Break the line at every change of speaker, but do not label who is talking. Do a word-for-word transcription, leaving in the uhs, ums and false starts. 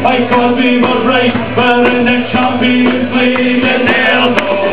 I thought we were right, we're in the Champions League and they'll know.